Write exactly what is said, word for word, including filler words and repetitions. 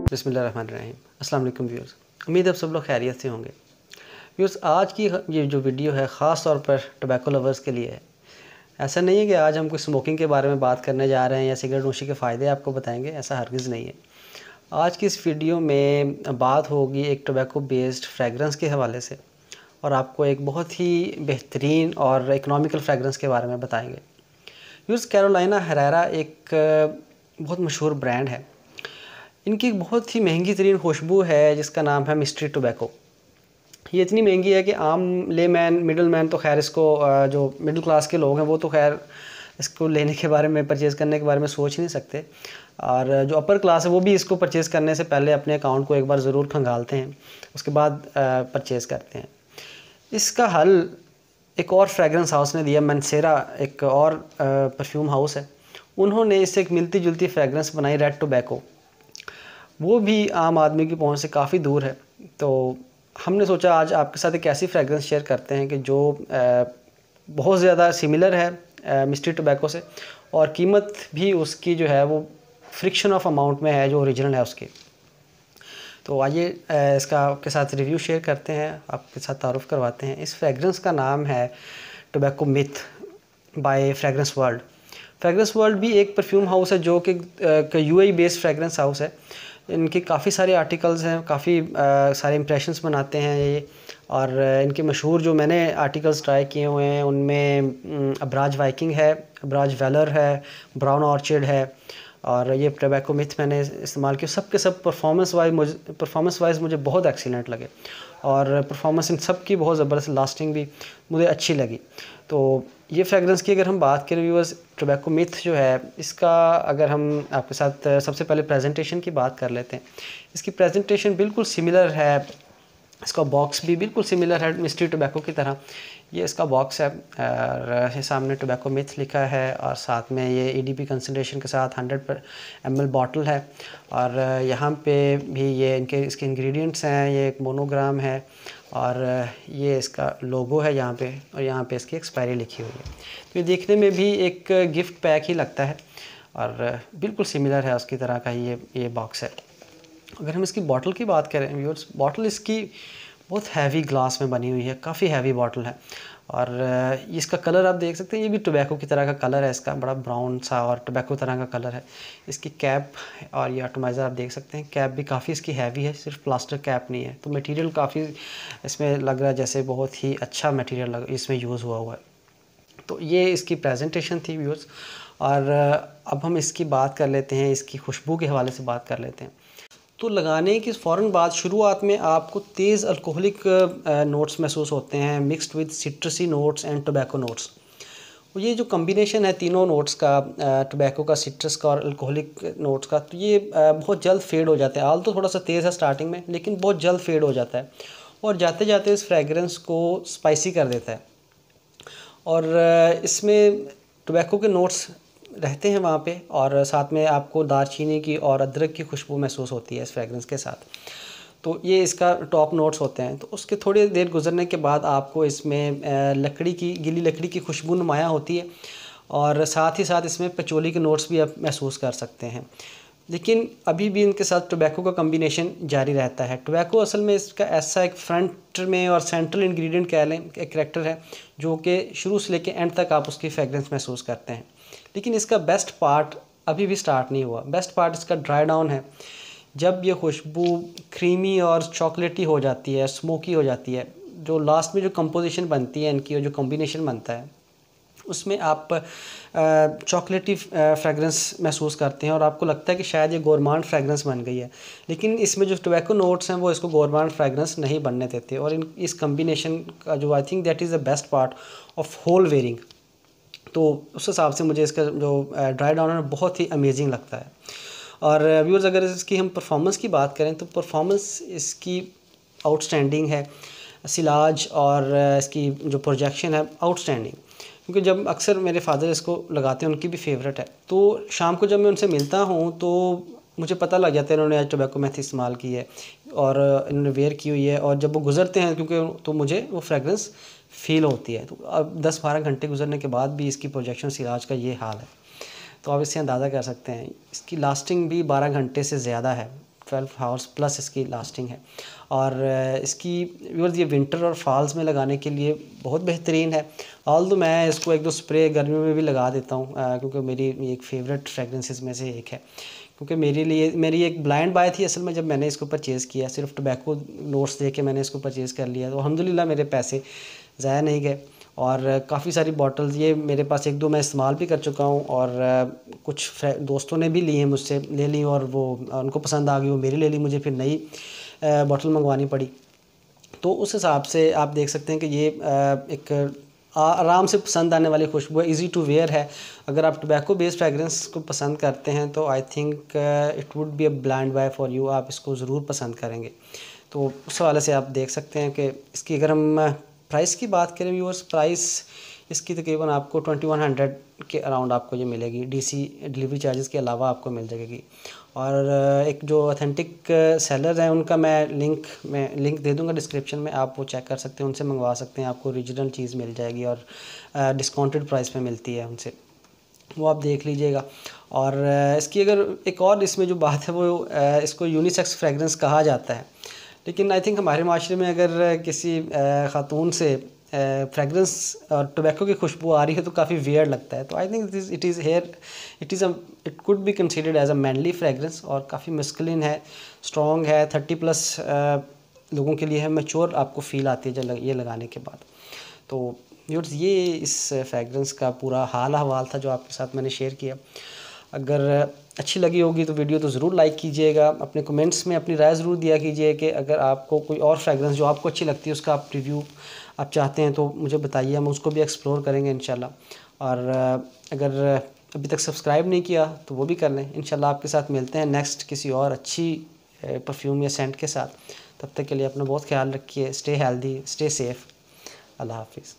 बिस्मिल्लाहिर्रहमानिर्रहीम। अस्सलाम वालेकुम व्यूअर्स, उम्मीद है आप सब लोग खैरियत से होंगे। व्यूअर्स, आज की ये जो वीडियो है ख़ास तौर पर टोबैको लवर्स के लिए है। ऐसा नहीं है कि आज हम कोई स्मोकिंग के बारे में बात करने जा रहे हैं या सिगरेट नोशी के फ़ायदे आपको बताएंगे, ऐसा हरगिज़ नहीं है। आज की इस वीडियो में बात होगी एक टोबैको बेस्ड फ्रेगरेंस के हवाले से, और आपको एक बहुत ही बेहतरीन और इकनॉमिकल फ्रेगरेंस के बारे में बताएंगे। व्यूअर्स, कैरोलिना हेरेरा एक बहुत मशहूर ब्रांड है। इनकी एक बहुत ही महंगी तरीन खुशबू है जिसका नाम है मिस्ट्री टोबैको। ये इतनी महंगी है कि आम लेमैन, मिडल मैन तो खैर इसको, जो मिडिल क्लास के लोग हैं वो तो खैर इसको लेने के बारे में, परचेज़ करने के बारे में सोच ही नहीं सकते। और जो अपर क्लास है वो भी इसको परचेज़ करने से पहले अपने अकाउंट को एक बार ज़रूर खंगालते हैं, उसके बाद परचेज़ करते हैं। इसका हल एक और फ्रेगरेंस हाउस ने दिया, मैंसेरा एक और परफ्यूम हाउस है। उन्होंने इससे एक मिलती जुलती फ्रेगरेंस बनाई, रेड टोबैको। वो भी आम आदमी की पहुंच से काफ़ी दूर है। तो हमने सोचा आज आपके साथ एक ऐसी फ्रेगरेंस शेयर करते हैं कि जो बहुत ज़्यादा सिमिलर है मिस्ट्री टोबैको से, और कीमत भी उसकी जो है वो फ्रिक्शन ऑफ अमाउंट में है जो ओरिजिनल है उसकी। तो आइए इसका आपके साथ रिव्यू शेयर करते हैं, आपके साथ तारुफ करवाते हैं। इस फ्रेगरेंस का नाम है tobacco myth by fragrance world. Fragrance world भी एक परफ्यूम हाउस है जो कि यूएई बेस्ड फ्रेगरेंस हाउस है। इनके काफ़ी सारे आर्टिकल्स हैं, काफ़ी सारे इंप्रेशंस बनाते हैं ये। और इनके मशहूर जो मैंने आर्टिकल्स ट्राई किए हुए हैं उनमें अब्राज वाइकिंग है, अब्राज वेलर है, ब्राउन ऑर्चिड है, और ये टोबैको मिथ मैंने इस्तेमाल किया। सब के सब परफॉर्मेंस वाइज मुझे परफॉर्मेंस वाइज मुझे बहुत एक्सीलेंट लगे, और परफॉर्मेंस इन सब की बहुत ज़बरदस्त, लास्टिंग भी मुझे अच्छी लगी। तो ये फ्रेगरेंस की अगर हम बात करें व्यूअर्स, टोबैको मिथ जो है इसका, अगर हम आपके साथ सबसे पहले प्रेजेंटेशन की बात कर लेते हैं। इसकी प्रेजेंटेशन बिल्कुल सिमिलर है, इसका बॉक्स भी बिल्कुल सिमिलर है मिस्ट्री टोबैको की तरह। ये इसका बॉक्स है, और सामने टोबैको मिथ लिखा है, और साथ में ये ईडीपी कंसंट्रेशन के साथ हंड्रेड एम एल बॉटल है। और यहाँ पे भी ये इनके इसके इंग्रेडिएंट्स हैं, ये एक मोनोग्राम है, और ये इसका लोगो है यहाँ पे, और यहाँ पे इसकी एक्सपायरी लिखी हुई है। तो ये देखने में भी एक गिफ्ट पैक ही लगता है, और बिल्कुल सिमिलर है उसकी तरह का ये ये बॉक्स है। अगर हम इसकी बॉटल की बात करें व्यूअर्स, बॉटल इसकी बहुत हैवी ग्लास में बनी हुई है, काफ़ी हैवी बॉटल है। और इसका कलर आप देख सकते हैं, ये भी टोबैको की तरह का कलर है इसका, बड़ा ब्राउन सा और टोबैको तरह का कलर है। इसकी कैप और ये एटमाइज़र आप देख सकते हैं, कैप भी काफ़ी इसकी हैवी है, सिर्फ प्लास्टिक कैप नहीं है। तो मटेरियल काफ़ी इसमें लग रहा है जैसे बहुत ही अच्छा मटेरियल लग इसमें यूज़ हुआ हुआ है। तो ये इसकी प्रेजेंटेशन थी व्यूअर्स। और अब हम इसकी बात कर लेते हैं, इसकी खुशबू के हवाले से बात कर लेते हैं। तो लगाने की फ़ौरन बाद शुरुआत में आपको तेज़ अल्कोहलिक नोट्स महसूस होते हैं, mixed with citrusy notes and tobacco notes. और ये जो कम्बिनेशन है तीनों नोट्स का, टोबैको का, सिट्रस का और अल्कोहलिक नोट्स का, तो ये बहुत जल्द फेड हो जाता है। आल तो थोड़ा सा तेज़ है स्टार्टिंग में, लेकिन बहुत जल्द फेड हो जाता है, और जाते जाते इस फ्रेगरेंस को स्पाइसी कर देता है। और इसमें टोबैको के नोट्स रहते हैं वहाँ पे, और साथ में आपको दालचीनी की और अदरक की खुशबू महसूस होती है इस फ्रेगरेंस के साथ। तो ये इसका टॉप नोट्स होते हैं। तो उसके थोड़ी देर गुजरने के बाद आपको इसमें लकड़ी की, गीली लकड़ी की खुशबू नुमायाँ होती है, और साथ ही साथ इसमें पचोली के नोट्स भी आप महसूस कर सकते हैं। लेकिन अभी भी इनके साथ टोबैको का कम्बिनेशन जारी रहता है। टोबैको असल में इसका ऐसा एक फ्रंट में और सेंट्रल इंग्रेडिएंट कह लें, एक करैक्टर है जो कि शुरू से लेकर एंड तक आप उसकी फ्रेगरेंस महसूस करते हैं। लेकिन इसका बेस्ट पार्ट अभी भी स्टार्ट नहीं हुआ। बेस्ट पार्ट इसका ड्राई डाउन है। जब ये खुशबू क्रीमी और चॉकलेटी हो जाती है, स्मोकी हो जाती है, जो लास्ट में जो कंपोजिशन बनती है इनकी, और जो कॉम्बिनेशन बनता है, उसमें आप चॉकलेटी फ्रेगरेंस महसूस करते हैं, और आपको लगता है कि शायद ये गोरमांड फ्रेगरेंस बन गई है। लेकिन इसमें जो टोबैको नोट्स हैं वो इसको गोरमांड फ्रेगरेंस नहीं बनने देते, और इन इस कम्बिनेशन का जो, I think that is the best part of whole wearing. तो उस हिसाब से मुझे इसका जो ड्राई डाउन है बहुत ही अमेजिंग लगता है। और व्यूअर्स, अगर इसकी हम परफॉर्मेंस की बात करें तो परफॉर्मेंस इसकी आउटस्टैंडिंग है। सिलाज और इसकी जो प्रोजेक्शन है आउटस्टैंडिंग, क्योंकि जब अक्सर मेरे फादर इसको लगाते हैं, उनकी भी फेवरेट है। तो शाम को जब मैं उनसे मिलता हूँ तो मुझे पता लग जाता है इन्होंने आज टोबैको मेथ इस्तेमाल की है, और इन्होंने वेयर की हुई है। और जब वो गुजरते हैं, क्योंकि तो मुझे वो फ्रेगरेंस फील होती है। तो अब दस बारह घंटे गुजरने के बाद भी इसकी प्रोजेक्शन सिराज का ये हाल है, तो आप इससे अंदाज़ा कर सकते हैं। इसकी लास्टिंग भी बारह घंटे से ज़्यादा है। ट्वेल्व आवर्स प्लस इसकी लास्टिंग है। और इसकी व्यूअर्स ये विंटर और फॉल्स में लगाने के लिए बहुत बेहतरीन है। ऑल दो मैं इसको एक दो स्प्रे गर्मियों में भी लगा देता हूँ, क्योंकि मेरी एक फ़ेवरेट फ्रेगरेंसेस में से एक है। क्योंकि मेरे लिए मेरी एक ब्लाइंड बाय थी असल में, जब मैंने इसको परचेज़ किया, सिर्फ टोबैको नोट्स दे के मैंने इसको परचेज़ कर लिया, तो अल्हम्दुलिल्लाह मेरे पैसे ज़ाया नहीं गए। और काफ़ी सारी बॉटल्स ये मेरे पास एक दो मैं इस्तेमाल भी कर चुका हूँ, और कुछ दोस्तों ने भी ली हैं मुझसे, ले ली और वो उनको पसंद आ गई, वो मेरी ले ली, मुझे फिर नई बॉटल मंगवानी पड़ी। तो उस हिसाब से आप देख सकते हैं कि ये एक आराम से पसंद आने वाली खुशबू है, इजी टू वेयर है। अगर आप टोबैको बेस्ड फ्रेगरेंस को पसंद करते हैं तो I think it would be a blind buy for you, आप इसको ज़रूर पसंद करेंगे। तो उस हवाले से आप देख सकते हैं कि इसकी अगर हम प्राइस की बात करें व्यूअर्स, प्राइस इसकी तकरीबन आपको ट्वेंटी वन हंड्रेड के अराउंड आपको ये मिलेगी, डीसी डिलीवरी चार्जेस के अलावा आपको मिल जाएगी। और एक जो ऑथेंटिक सेलर हैं उनका मैं लिंक मैं लिंक दे दूंगा डिस्क्रिप्शन में, आप वो चेक कर सकते हैं, उनसे मंगवा सकते हैं, आपको ओरिजिनल चीज़ मिल जाएगी और डिस्काउंटेड प्राइस पे मिलती है उनसे, वो आप देख लीजिएगा। और इसकी अगर एक और इसमें जो बात है वो इसको यूनिसेक्स फ्रेगरेंस कहा जाता है, लेकिन आई थिंक हमारे माशरे में अगर किसी ख़ातून से फ्रेगरेंस और टोबैको की खुशबू आ रही है तो काफ़ी वियर्ड लगता है। तो I think this it is here it is a it could be considered as a manly fragrance, और काफ़ी मस्कुलिन है, स्ट्रॉन्ग है, थर्टी प्लस लोगों के लिए है, मैच्योर आपको फील आती है जब ये लगाने के बाद। तो व्यूअर्स ये इस फ्रेगरेंस का पूरा हाल हवाल था जो आपके साथ मैंने शेयर किया। अगर अच्छी लगी होगी तो वीडियो तो ज़रूर लाइक कीजिएगा, अपने कमेंट्स में अपनी राय ज़रूर दिया कीजिए कि अगर आपको कोई और फ्रेगरेंस जो आपको अच्छी लगती है उसका आप रिव्यू आप चाहते हैं तो मुझे बताइए, हम उसको भी एक्सप्लोर करेंगे इंशाल्लाह। और अगर अभी तक सब्सक्राइब नहीं किया तो वो भी कर लें। इंशाल्लाह आपके साथ मिलते हैं नेक्स्ट किसी और अच्छी परफ्यूम या सेंट के साथ। तब तक के लिए अपना बहुत ख्याल रखिए, स्टे हेल्दी, स्टे सेफ़, अल्लाह हाफिज़।